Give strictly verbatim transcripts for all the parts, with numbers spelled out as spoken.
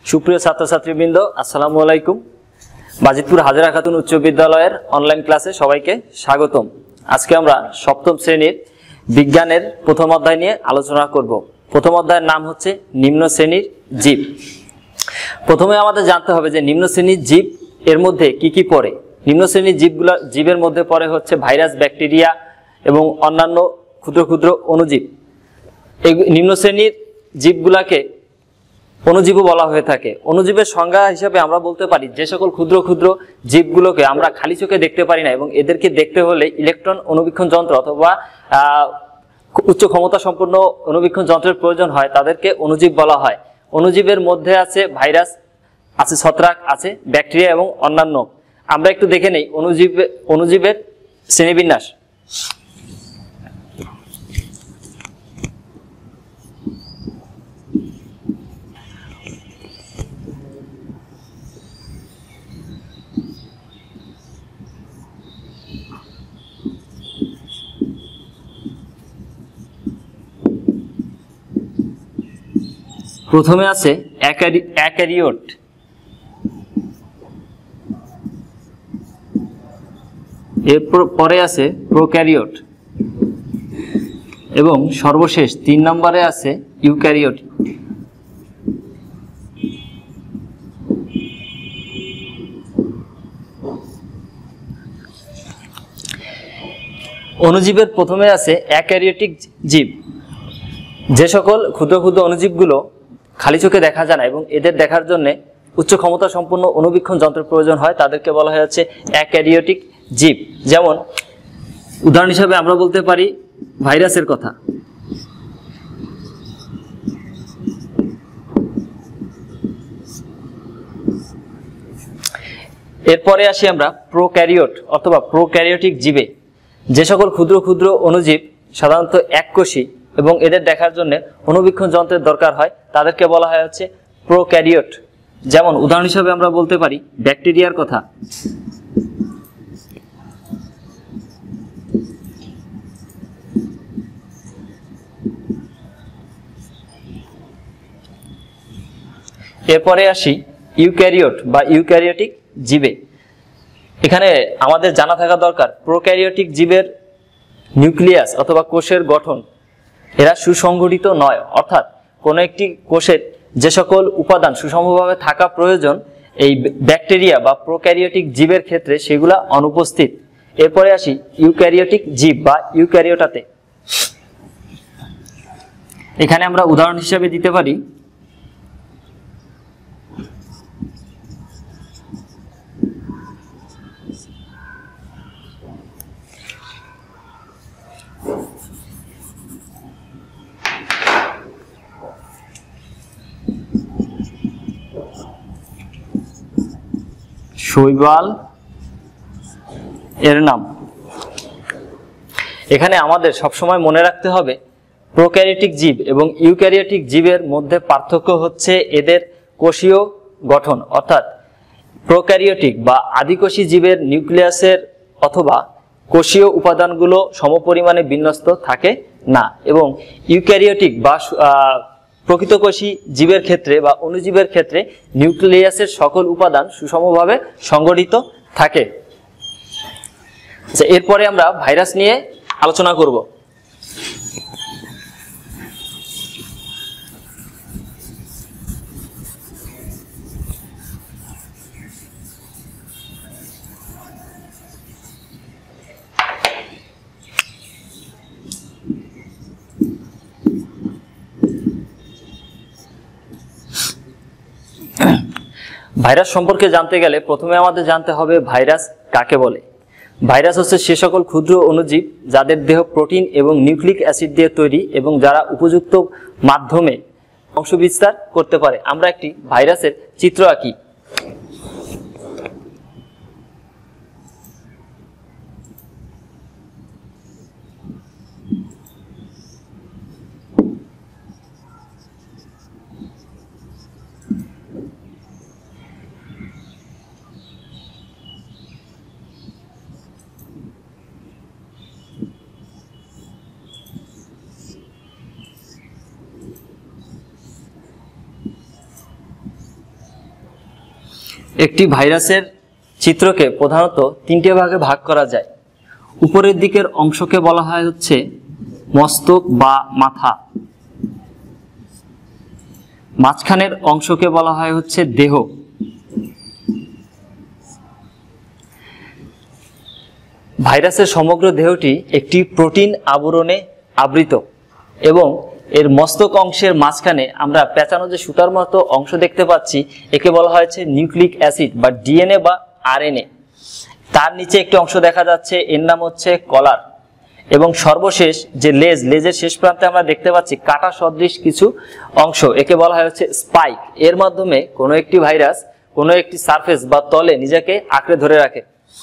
সুপ্রিয় ছাত্রছাত্রীবৃন্দ, আসসালামু আলাইকুম। বাজিতপুর হাজেরা খাতুন উচ্চ বিদ্যালয়ের অনলাইন ক্লাসে সবাইকে স্বাগতম। আজকে আমরা সপ্তম শ্রেণীর বিজ্ঞানের প্রথম অধ্যায় নিয়ে আলোচনা করব। প্রথম অধ্যায়ের নাম হচ্ছে নিম্ন শ্রেণীর জীব। প্রথমে আমাদের জানতে হবে যে নিম্ন শ্রেণীর জীব এর মধ্যে কি কি পড়ে। নিম্ন শ্রেণীর জীবগুলো জীবের মধ্যে পড়ে হচ্ছে ভাইরাস, ব্যাকটেরিয়া এবং অন্যান্য ক্ষুদ্র ক্ষুদ্র অণুজীব। এই নিম্ন শ্রেণীর জীবগুলাকে অণুজীবও বলা হয়ে থাকে। অণুজীবের সংজ্ঞা হিসাবে আমরা বলতে পারি যে সকল ক্ষুদ্র ক্ষুদ্র জীবগুলোকে আমরা খালি চোখে দেখতে পারি না এবং এদেরকে দেখতে হলে ইলেকট্রন অণুবীক্ষণ যন্ত্র অথবা উচ্চ ক্ষমতা সম্পন্ন অণুবীক্ষণ যন্ত্রের প্রয়োজন হয়, তাদেরকে অণুজীব বলা হয়। অণুজীবের মধ্যে আছে ভাইরাস, আছে ছত্রাক, আছে ব্যাকটেরিয়া এবং অন্যান্য। আমরা একটু দেখে নেই অণুজীব অণুজীবের শ্রেণীবিন্যাস। প্রথমে আছে অ্যাকারিওট, এরপর পরে আছে প্রোক্যারিওট এবং সর্বশেষ তিন নম্বরে আছে ইউক্যারিওট। অণুজীবের প্রথমে আছে অ্যাকারিওটিক জীব। যে সকল ক্ষুদ্র ক্ষুদ্র অণুজীবগুলো খালি চোখে দেখা যায় না এবং এদের দেখার জন্য উচ্চ ক্ষমতা সম্পন্ন অণুবীক্ষণ যন্ত্রের প্রয়োজন হয়, তাদেরকে বলা হয় হচ্ছে অ্যাকারিওটিক জীব। যেমন উদাহরণ হিসাবে আমরা বলতে পারি ভাইরাসের কথা। এরপরে আসি আমরা প্রোক্যারিওট অথবা প্রোক্যারিওটিক জীবে। যে সকল ক্ষুদ্র ক্ষুদ্র অণুজীব সাধারণত এককোষী এবং এদের দেখার জন্য অণুবীক্ষণ যন্ত্রের দরকার হয়, তাদেরকে বলা হয় হচ্ছে প্রোক্যারিওট। যেমন উদাহরণ হিসাবে আমরা বলতে পারি ব্যাকটেরিয়ার কথা। এরপরে আসি ইউক্যারিওট বা ইউক্যারিওটিক জীবে। এখানে আমাদের জানা থাকা দরকার প্রোক্যারিওটিক জীবের নিউক্লিয়াস অথবা কোষের গঠন এরা সুসংগঠিত নয়, অর্থাৎ কোনো একটি কোষের যে সকল উপাদান সুষমভাবে থাকা প্রয়োজন এই ব্যাকটেরিয়া বা প্রোক্যারিওটিক জীবের ক্ষেত্রে সেগুলা অনুপস্থিত। এরপরে আসি ইউক্যারিওটিক জীব বা ইউক্যারিওটাতে। এখানে আমরা উদাহরণ হিসেবে দিতে পারি শৈবাল এর নাম। এখানে আমাদের সবসময় মনে রাখতে হবে প্রোক্যারিওটিক জীব এবং ইউক্যারিওটিক জীবের মধ্যে পার্থক্য হচ্ছে এদের কোষীয় গঠন, অর্থাৎ প্রোক্যারিওটিক বা আদিকোষী জীবের নিউক্লিয়াসের অথবা কোষীয় উপাদানগুলো সমপরিমাণে বিন্যস্ত থাকে না এবং ইউক্যারিওটিক বা প্রকৃতকোষী জীবের ক্ষেত্রে বা অণুজীবের ক্ষেত্রে নিউক্লিয়াসের সকল উপাদান সুষমভাবে সংগঠিত থাকে। আচ্ছা, এরপরে আমরা ভাইরাস নিয়ে আলোচনা করব। ভাইরাস সম্পর্কে জানতে গেলে প্রথমে আমাদের জানতে হবে ভাইরাস কাকে বলে। ভাইরাস হচ্ছে সে সকল ক্ষুদ্র অণুজীব যাদের দেহ প্রোটিন এবং নিউক্লিক অ্যাসিড দিয়ে তৈরি এবং যারা উপযুক্ত মাধ্যমে বংশবিস্তার করতে পারে। আমরা একটি ভাইরাসের চিত্র আঁকি। একটি ভাইরাসের চিত্রকে প্রধানত তিনটে ভাগে ভাগ করা যায়। উপরের দিকের অংশকে বলা হয় হচ্ছে মস্তক বা মাথা, মাঝখানের অংশকে বলা হয় হচ্ছে দেহ, ভাইরাসের সমগ্র দেহটি একটি প্রোটিন আবরণে আবৃত এবং এর মস্তক অংশের মাঝখানে আমরা পেঁচানো যে সুতার মতো অংশ দেখতে পাচ্ছি একে বলা হয়েছে নিউক্লিক অ্যাসিড বা ডিএনএ বা আরএনএ। তার নিচে একটি অংশ দেখা যাচ্ছে, এর নাম হচ্ছে কলার, এবং সর্বশেষ যে লেজ, লেজের শেষ প্রান্তে আমরা দেখতে পাচ্ছি কাঁটা সদৃশ কিছু অংশ, একে বলা হয় হচ্ছে স্পাইক। এর মাধ্যমে কোনো একটি ভাইরাস কোনো একটি সারফেস বা তলে নিজেকে আঁকড়ে ধরে রাখে।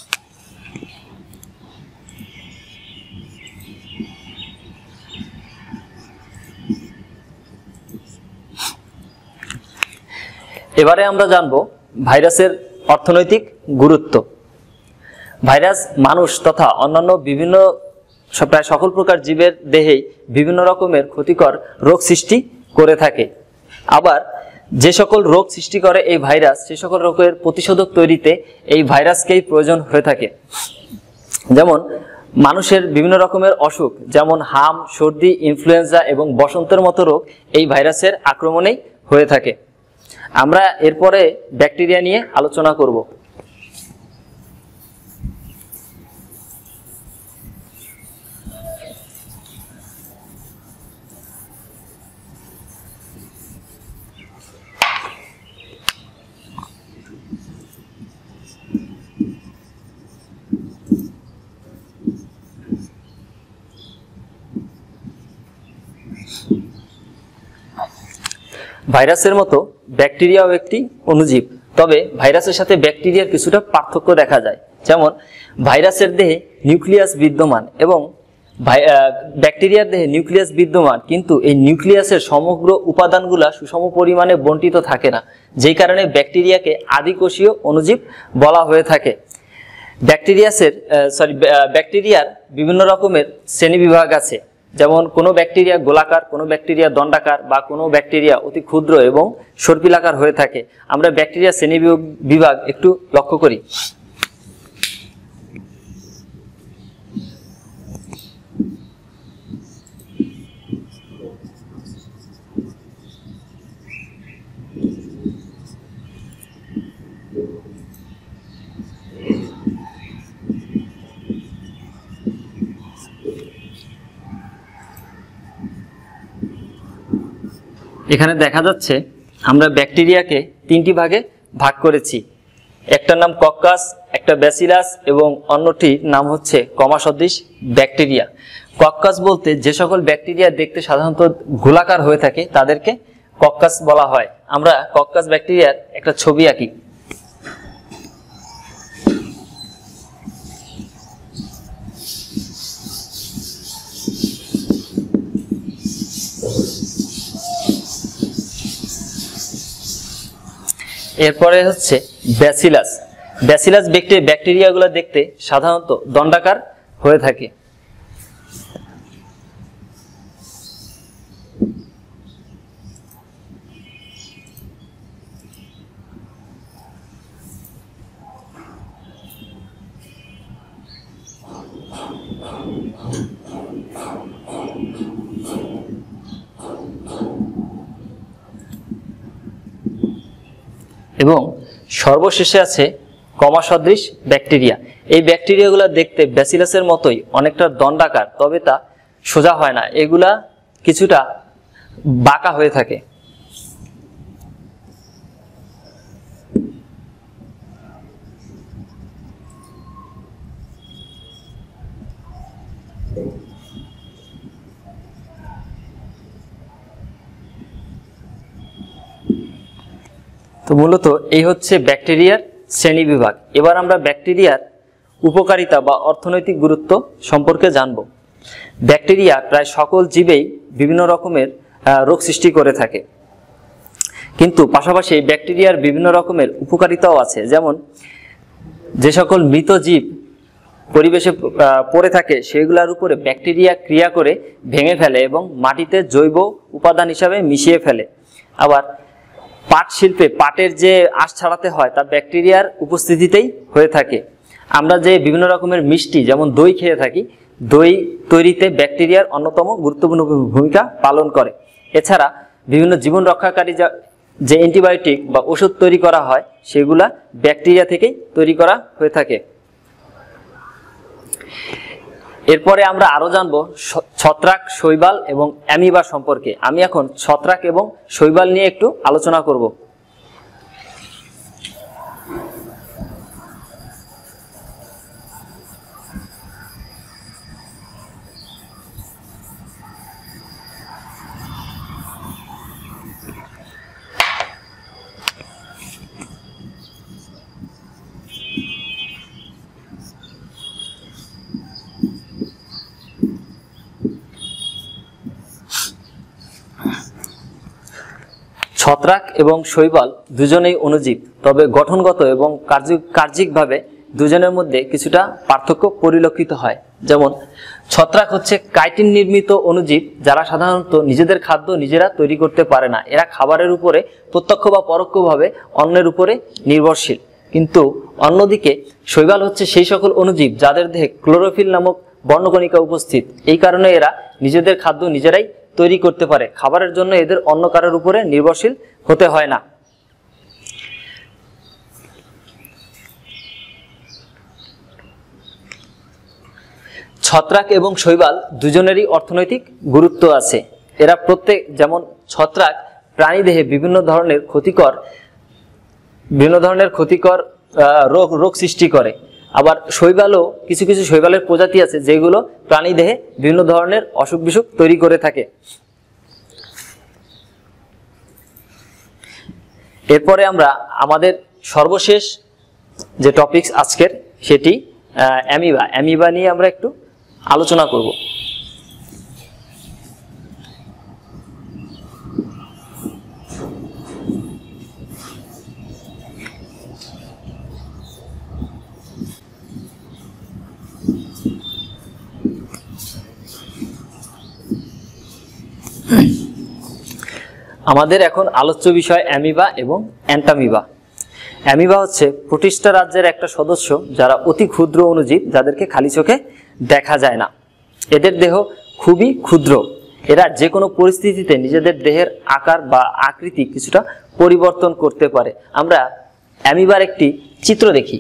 এবারে আমরা জানব ভাইরাসের অর্থনৈতিক গুরুত্ব। ভাইরাস মানুষ তথা অন্যান্য বিভিন্ন প্রায় সকল প্রকার জীবের দেহেই বিভিন্ন রকমের ক্ষতিকর রোগ সৃষ্টি করে থাকে। আবার যে সকল রোগ সৃষ্টি করে এই ভাইরাস, সে সকল রোগের প্রতিষেধক তৈরিতে এই ভাইরাসকেই প্রয়োজন হয়ে থাকে। যেমন মানুষের বিভিন্ন রকমের অসুখ যেমন হাম, সর্দি, ইনফ্লুয়েঞ্জা এবং বসন্তের মতো রোগ এই ভাইরাসের আক্রমণেই হয়ে থাকে। আমরা এরপরে ব্যাকটেরিয়া নিয়ে আলোচনা করব। ভাইরাসের মতো ব্যাকটেরিয়াও একটি অণুজীব, তবে ভাইরাসের সাথে ব্যাকটেরিয়ার কিছুটা পার্থক্য দেখা যায়। যেমন ভাইরাসের দেহে নিউক্লিয়াস বিদ্যমান এবং ব্যাকটেরিয়ার দেহে নিউক্লিয়াস বিদ্যমান, কিন্তু এই নিউক্লিয়াসের সমগ্র উপাদানগুলা সুষম পরিমাণে বণ্টিত থাকে না, যেই কারণে ব্যাকটেরিয়াকে আদিকোষীয় অণুজীব বলা হয়ে থাকে। ব্যাকটেরিয়াসের সরি ব্যাকটেরিয়ার বিভিন্ন রকমের শ্রেণীবিভাগ আছে। যেমন কোনো ব্যাকটেরিয়া গোলাকার, কোনো ব্যাকটেরিয়া দণ্ডাকার বা কোনো ব্যাকটেরিয়া অতি ক্ষুদ্র এবং সর্পিলাকার হয়ে থাকে। আমরা ব্যাকটেরিয়া শ্রেণী বিভাগ একটু লক্ষ্য করি। এখানে দেখা যাচ্ছে আমরা ব্যাকটেরিয়াকে তিনটি ভাগে ভাগ করেছি। একটার নাম কক্কাস, একটা ব্যাসিলাস এবং অন্যটির নাম হচ্ছে কমা সদৃশ ব্যাকটেরিয়া। কক্কাস বলতে যে সকল ব্যাকটেরিয়া দেখতে সাধারণত গোলাকার হয়ে থাকে তাদেরকে কক্কাস বলা হয়। আমরা কক্কাস ব্যাকটেরিয়ার একটা ছবি আঁকি। এরপরে হচ্ছে ব্যাসিলাস। ব্যাসিলাস ব্যাকটেরিয়াগুলো দেখতে সাধারণত দণ্ডাকার হয়ে থাকে। এবং সর্বশেষে আছে কমা সদৃশ ব্যাকটেরিয়া। এই ব্যাকটেরিয়াগুলো দেখতে ব্যাসিলাসের মতোই অনেকটা দণ্ডাকার, তবে তা সোজা হয় না, এগুলা কিছুটা বাঁকা হয়ে থাকে। তো মূলত এই হচ্ছে ব্যাকটেরিয়ার শ্রেণীবিভাগ। এবার আমরা ব্যাকটেরিয়ার উপকারিতা বা অর্থনৈতিক গুরুত্ব সম্পর্কে জানব। ব্যাকটেরিয়া প্রায় সকল জীবেই বিভিন্ন রকমের রোগ সৃষ্টি করে থাকে, কিন্তু পাশাপাশি ব্যাকটেরিয়ার বিভিন্ন রকমের উপকারিতাও আছে। যেমন যে সকল মৃত জীব পরিবেশে পড়ে থাকে সেগুলোর উপরে ব্যাকটেরিয়া ক্রিয়া করে ভেঙে ফেলে এবং মাটিতে জৈব উপাদান হিসাবে মিশিয়ে ফেলে। আবার পাট শিল্পে পাটের যে আঁশ ছাড়াতে হয় তা ব্যাকটেরিয়ার উপস্থিতিতেই হয়ে থাকে। আমরা যে বিভিন্ন রকমের মিষ্টি যেমন দই খেয়ে থাকি, দই তৈরিতে ব্যাকটেরিয়ার অন্যতম গুরুত্বপূর্ণ ভূমিকা পালন করে। এছাড়া বিভিন্ন জীবন রক্ষাকারী যা যে অ্যান্টিবায়োটিক বা ওষুধ তৈরি করা হয় সেগুলা ব্যাকটেরিয়া থেকেই তৈরি করা হয়ে থাকে। এরপরে আমরা আরো জানবো ছত্রাক, শৈবাল এবং অ্যামিবা সম্পর্কে। আমি এখন ছত্রাক এবং শৈবাল নিয়ে একটু আলোচনা করব। ছত্রাক এবং শৈবাল দুজনেই অণুজীব, তবে গঠনগত এবং কার্যিকভাবে দুজনের মধ্যে কিছুটা পার্থক্য পরিলক্ষিত হয়। যেমন ছত্রাক হচ্ছে কাইটিন নির্মিত অণুজীব, যারা সাধারণত নিজেদের খাদ্য নিজেরা তৈরি করতে পারে না। এরা খাবারের উপরে প্রত্যক্ষ বা পরোক্ষভাবে অন্যের উপরে নির্ভরশীল। কিন্তু অন্যদিকে শৈবাল হচ্ছে সেই সকল অণুজীব যাদের দেহে ক্লোরোফিল নামক বর্ণকণিকা উপস্থিত। এই কারণে এরা নিজেদের খাদ্য নিজেরাই তৈরি করতে পারে। খাবারের জন্য এদের অন্য কারোর উপরে নির্ভরশীল হতে হয় না। ছত্রাক এবং শৈবাল দুজনেরই অর্থনৈতিক গুরুত্ব আছে। এরা প্রত্যেক, যেমন ছত্রাক প্রাণীদেহে বিভিন্ন ধরনের ক্ষতিকর বিভিন্ন ধরনের ক্ষতিকর রোগ রোগ সৃষ্টি করে। আবার শৈবালও কিছু কিছু শৈবালের প্রজাতি আছে যেগুলো প্রাণীদেহে বিভিন্ন ধরনের অসুখ বিসুখ তৈরি করে থাকে। এরপরে আমরা আমাদের সর্বশেষ যে টপিকস আজকের, সেটি অ্যামিবা। অ্যামিবা নিয়ে আমরা একটু আলোচনা করব। আমাদের এখন আলোচ্য বিষয় অ্যামিবা এবং অ্যান্টামিবা। অ্যামিবা হচ্ছে প্রোটিস্টা রাজ্যের একটা সদস্য, যারা অতি ক্ষুদ্র অণুজীব, যাদেরকে খালি চোখে দেখা যায় না। এদের দেহ খুবই ক্ষুদ্র। এরা যে কোনো পরিস্থিতিতে নিজেদের দেহের আকার বা আকৃতি কিছুটা পরিবর্তন করতে পারে। আমরা অ্যামিবার একটি চিত্র দেখি।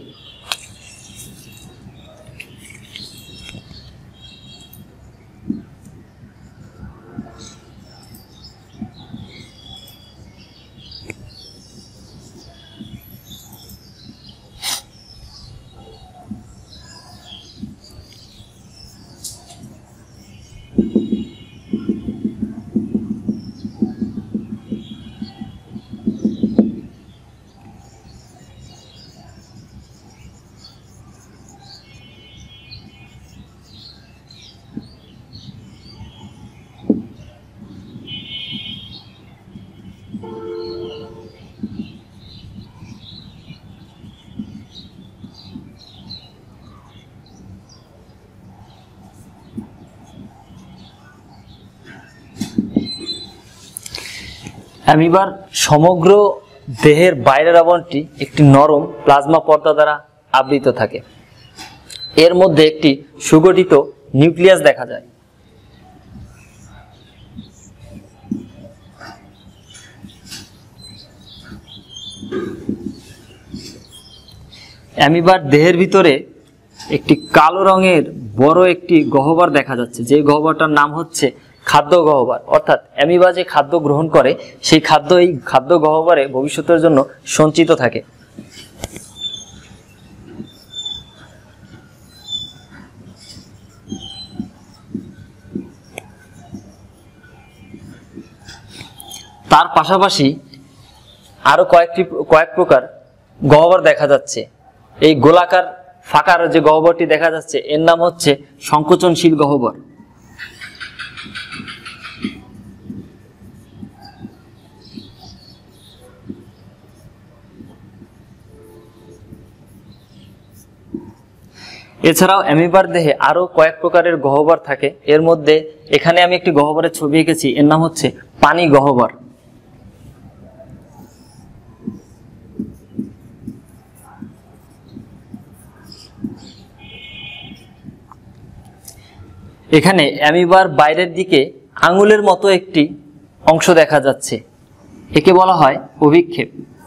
অ্যামিবার সমগ্র দেহের বাইরের আবরণটি একটি নরম প্লাজমা পর্দা দ্বারা আবৃত থাকে। এর মধ্যে একটি সুগঠিত নিউক্লিয়াস দেখা যায়। অ্যামিবার দেহের ভিতরে একটি কালো রঙের বড় একটি গহ্বর দেখা যাচ্ছে, যে গহ্বরটার নাম হচ্ছে খাদ্য গহ্বর। অর্থাৎ অ্যামিবা যে খাদ্য গ্রহণ করে সেই খাদ্য এই খাদ্য গহ্বরে ভবিষ্যতের জন্য সঞ্চিত থাকে। তার পাশাপাশি আরো কয়েকটি কয়েক প্রকার গহ্বর দেখা যাচ্ছে। এই গোলাকার ফাঁকার যে গহ্বরটি দেখা যাচ্ছে এর নাম হচ্ছে সংকোচনশীল গহ্বর। এছাড়াও অ্যামিবার দেহে আরো কয়েক প্রকারের গহ্বর থাকে। এর মধ্যে এখানে আমি একটি গহ্বরের ছবি এঁকেছি, এর নাম হচ্ছে পানি গহ্বর। এখানে অ্যামিবার বাইরের দিকে আঙুলের মতো একটি অংশ দেখা যাচ্ছে, একে বলা হয় অভিক্ষেপ।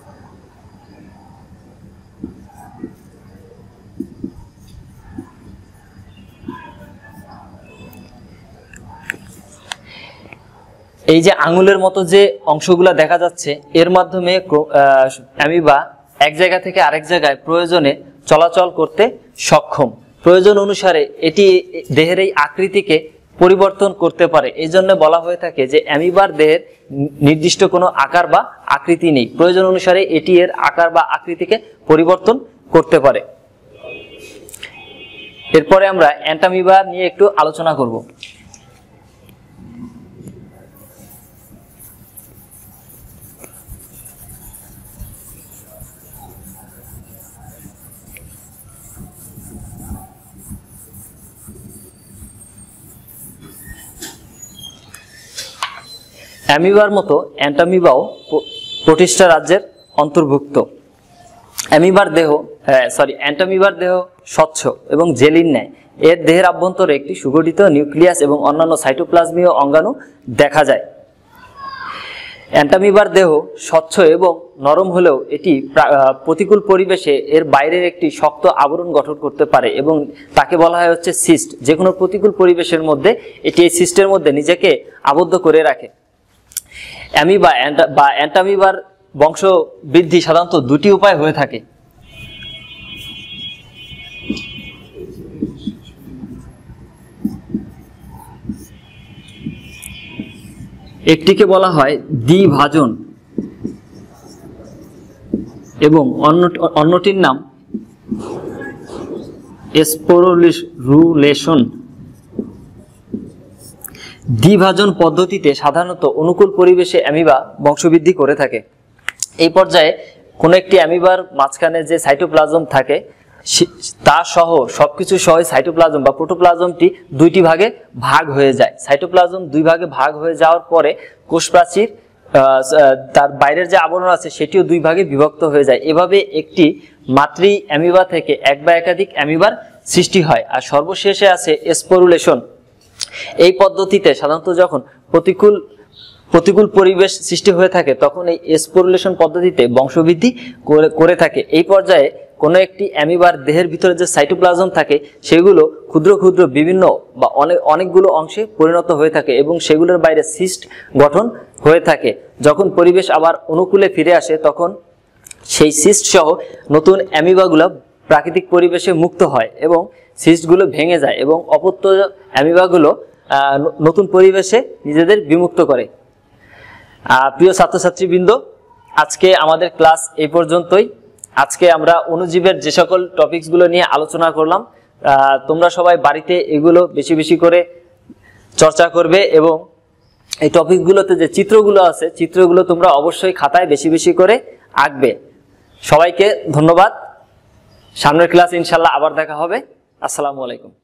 এই যে আঙুলের মতো যে অংশগুলো দেখা যাচ্ছে, এর মাধ্যমে অ্যামিবা এক জায়গা থেকে আরেক জায়গায় প্রয়োজনে চলাচল করতে সক্ষম। প্রয়োজন অনুসারে এটি দেহের এই আকৃতিকে পরিবর্তন করতে পারে। এই জন্য বলা হয়ে থাকে যে অ্যামিবার দেহের নির্দিষ্ট কোনো আকার বা আকৃতি নেই, প্রয়োজন অনুসারে এটি এর আকার বা আকৃতিকে পরিবর্তন করতে পারে। এরপরে আমরা অ্যান্টামিবা নিয়ে একটু আলোচনা করব। অ্যামিবার মতো অ্যান্টামিবাও প্রোটিস্টা রাজ্যের অন্তর্ভুক্ত। অ্যামিবার দেহ সরি অ্যান্টামিবার দেহ স্বচ্ছ এবং জেলির ন্যায়। এর দেহের আভ্যন্তরে একটি সুগঠিত নিউক্লিয়াস এবং অন্যান্য সাইটোপ্লাজমীয় অঙ্গাণু দেখা যায়। অ্যান্টামিবার দেহ স্বচ্ছ এবং নরম হলেও এটি প্রতিকূল পরিবেশে এর বাইরের একটি শক্ত আবরণ গঠন করতে পারে এবং তাকে বলা হয় হচ্ছে সিস্ট। যে কোনো প্রতিকূল পরিবেশের মধ্যে এটি এই সিস্টের মধ্যে নিজেকে আবদ্ধ করে রাখে। অ্যামিবা বা অ্যান্টামিবার বংশ বৃদ্ধি সাধারণত দুটি উপায় হয়ে থাকে। একটিকে বলা হয় দ্বিভাজন এবং অন্যটির নাম স্পোরুলেশন। দ্বিভাজন পদ্ধতিতে সাধারণত অনুকূল পরিবেশে অ্যামিবা বংশবৃদ্ধি করে থাকে। এই পর্যায়ে কোনো একটি অ্যামিবার মাঝখানে যে সাইটোপ্লাজম থাকে তা সহ সবকিছু সহ সাইটোপ্লাজম বা প্রোটোপ্লাজমটি দুইটি ভাগে ভাগ হয়ে যায়। সাইটোপ্লাজম দুই ভাগে ভাগ হয়ে যাওয়ার পরে কোষপ্রাচীর তার বাইরের যে আবরণ আছে সেটিও দুই ভাগে বিভক্ত হয়ে যায়। এভাবে একটি মাতৃ অ্যামিবা থেকে এক বা একাধিক অ্যামিবার সৃষ্টি হয়। আর সর্বশেষে আছে স্পোরুলেশন। এই পদ্ধতিতে সাধারণত যখন প্রতিকূল প্রতিকূল পরিবেশ সৃষ্টি হয়ে থাকে তখন এই স্পোরুলেশন পদ্ধতিতে বংশবৃদ্ধি করে থাকে। এই পর্যায়ে কোনো একটি অ্যামিবার দেহের ভিতরে যে সাইটোপ্লাজম থাকে সেগুলো ক্ষুদ্র ক্ষুদ্র বিভিন্ন বা অনেক অনেকগুলো অংশে পরিণত হয়ে থাকে এবং সেগুলোর বাইরে সিস্ট গঠন হয়ে থাকে। যখন পরিবেশ আবার অনুকূলে ফিরে আসে তখন সেই সিস্ট সহ নতুন অ্যামিবাগুলো প্রাকৃতিক পরিবেশে মুক্ত হয় এবং সিস্টগুলো ভেঙে যায় এবং অপত্য অ্যামিবাগুলো নতুন পরিবেশে নিজেদের বিমুক্ত করে। প্রিয় ছাত্রছাত্রীবৃন্দ, আজকে আমাদের ক্লাস এই পর্যন্তই। আজকে আমরা অণুজীবের যে সকল টপিকসগুলো নিয়ে আলোচনা করলাম, তোমরা সবাই বাড়িতে এগুলো বেশি বেশি করে চর্চা করবে এবং এই টপিকগুলোতে যে চিত্রগুলো আছে চিত্রগুলো তোমরা অবশ্যই খাতায় বেশি বেশি করে আঁকবে। সবাইকে ধন্যবাদ। সামনের ক্লাস ইনশাল্লাহ আবার দেখা হবে। আসসালামু আলাইকুম।